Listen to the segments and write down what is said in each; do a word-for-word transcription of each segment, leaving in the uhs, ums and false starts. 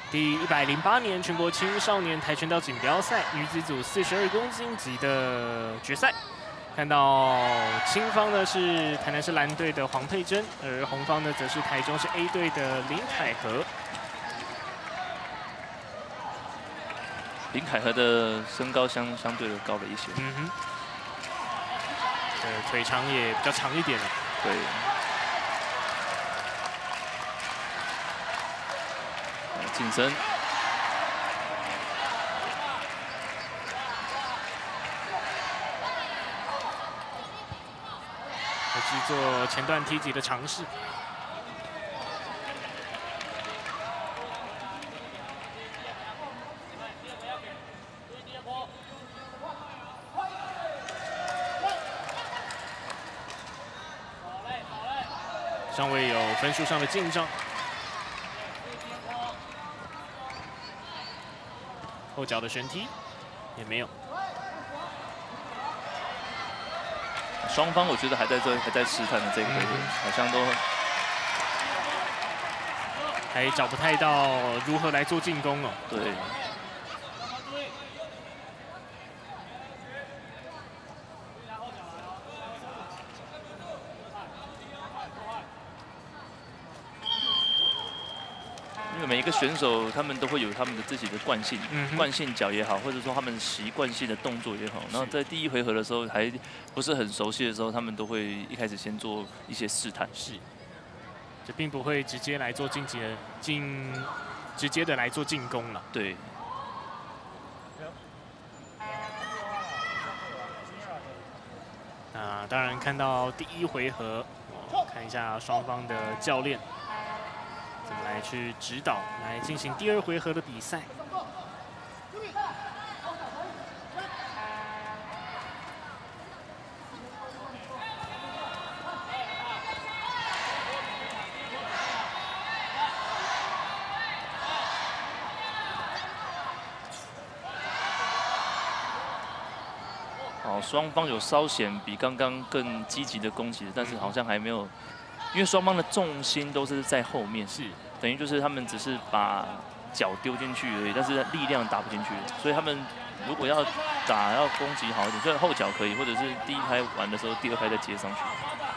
第一百零八年全国青少年跆拳道锦标赛女子组四十二公斤级的决赛，看到青方呢是台南市蓝队的黄佩珍，而红方呢则是台中市 A 队的林凯和。 林凯和的身高相相对的高了一些， 嗯哼，呃，腿长也比较长一点了。 对。 晋升， 还是做前段踢击的尝试。尚未有分数上的进账。 后脚的旋踢也没有， 双方我觉得还在这还在试探的这一回合，嗯、好像都还找不太到如何来做进攻哦。 对。因为每一个选手，他们都会有他们的自己的惯性，嗯、惯性脚也好，或者说他们习惯性的动作也好。然后在第一回合的时候还不是很熟悉的时候，他们都会一开始先做一些试探。 是，这并不会直接来做晋级的进，直接的来做进攻了。 对。 那当然看到第一回合，看一下双方的教练。 怎么来去指导，来进行第二回合的比赛？ 哦，双方有稍显比刚刚更积极的攻击，但是好像还没有。 因为双方的重心都是在后面，是等于就是他们只是把脚丢进去而已，但是力量打不进去，所以他们如果要打要攻击好一点，就是后脚可以，或者是第一拍完的时候，第二拍再接上去。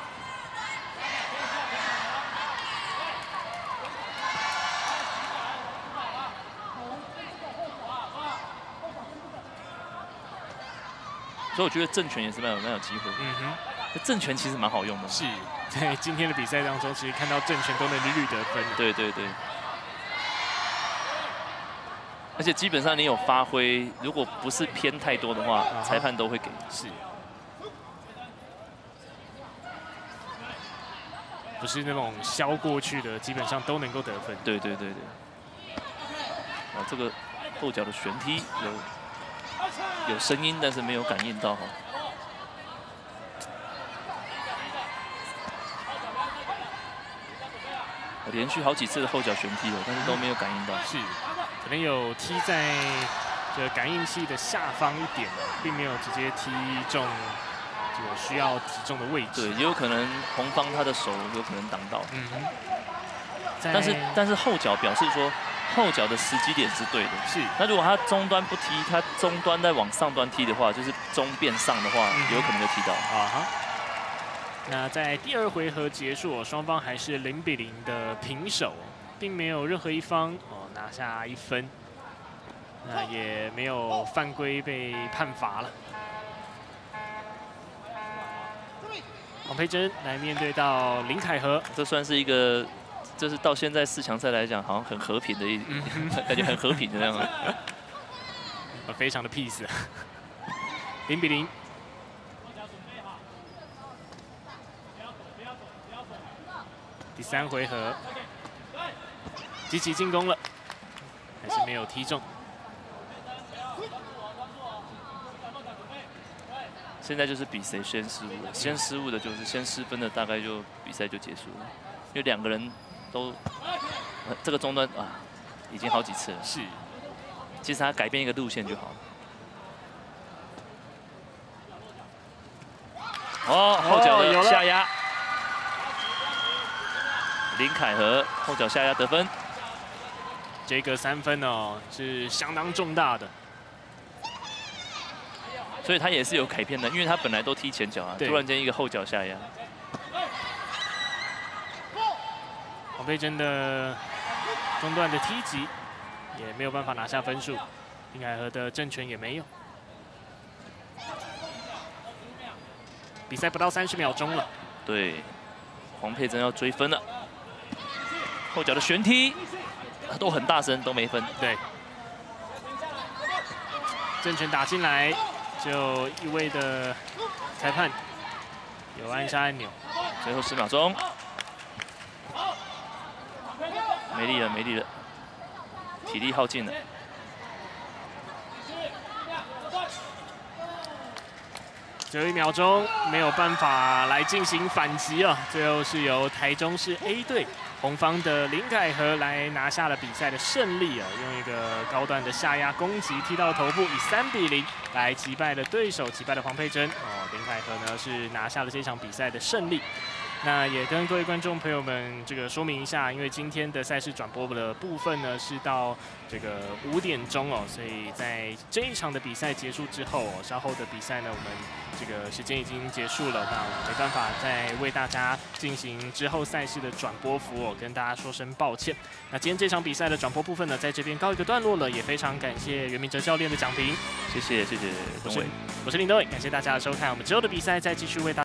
所以我觉得正拳也是蛮有蛮有机会。嗯哼。 正拳其实蛮好用的， 是在今天的比赛当中，其实看到正拳都能屡屡得分。 对对对，而且基本上你有发挥，如果不是偏太多的话，裁判都会给。 是，不是那种削过去的，基本上都能够得分。 对对对对。啊，这个后脚的旋踢有有声音，但是没有感应到哈。 连续好几次的后脚旋踢了，但是都没有感应到。 是，可能有踢在这感应器的下方一点，并没有直接踢中这个需要击中的位置。 对，也有可能红方他的手有可能挡到。嗯哼。但是但是后脚表示说后脚的时机点是对的。是。那如果他中端不踢，他中端再往上端踢的话，就是中变上的话，嗯、有可能就踢到。啊哈。 那在第二回合结束，双方还是零比零的平手，并没有任何一方哦拿下一分，那也没有犯规被判罚了。黄佩珍来面对到林凯和， 这算是一个，这是到现在四强赛来讲，好像很和平的一，嗯、感觉很和平的那样。 非常的 peace， 零比零。 第三回合，积极进攻了，还是没有踢中。 现在就是比谁先失误，先失误的就是先失分的，大概就比赛就结束了。因为两个人都，呃、这个中端啊，已经好几次了。是，其实他改变一个路线就好了。哦，后脚的下压。 林凯和后脚下压得分， 这个三分哦是相当重大的。 所以他也是有改变的，因为他本来都踢前脚啊，突然间一个后脚下压。 黄佩珍的中段的踢击也没有办法拿下分数，林凯和的正拳也没有。比赛不到三十秒钟了， 对，黄佩珍要追分了，后脚的旋踢都很大声，都没分。 对，正拳打进来。 就一位的裁判有按下按钮， 最后十秒钟，没力了，没力了，体力耗尽了。 最后一秒钟没有办法来进行反击啊，最后是由台中市 A 队红方的林凯和来拿下了比赛的胜利啊，用一个高段的下压攻击踢到头部，以三比零来击败了对手，击败了黄佩珍哦。林凯和呢是拿下了这场比赛的胜利。那也跟各位观众朋友们这个说明一下，因为今天的赛事转播的部分呢是到这个五点钟哦，所以在这一场的比赛结束之后哦，稍后的比赛呢我们这个时间已经结束了，那我们没办法再为大家进行之后赛事的转播服务，跟大家说声抱歉。那今天这场比赛的转播部分呢，在这边告一个段落了，也非常感谢袁明哲教练的讲评， 谢谢谢谢东伟， 我是林德伟，感谢大家的收看，我们之后的比赛再继续为大家。